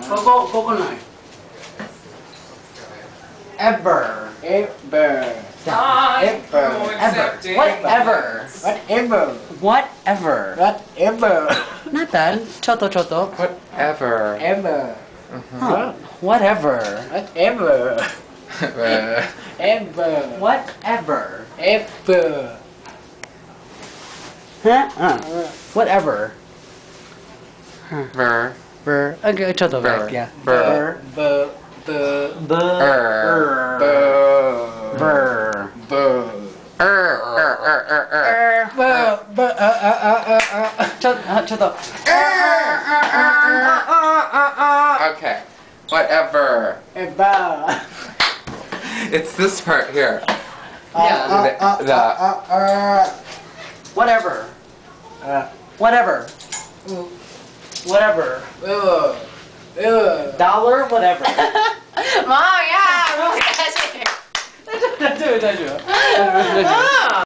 Coconut. Ever. Ever. Ever. Whatever. Whatever. Whatever. Whatever. Not bad. Choto. Whatever. Ever. Huh. Whatever. Whatever. Ever. Whatever. Ever. Huh? Whatever. Ver. Ver. Okay, choto back. Yeah. Ver. Ver. Choto. Okay. Whatever. Ever. It's this part here. Yeah. Whatever. Whatever. Whatever. Dollar, whatever. Mom, yeah. 다 줘.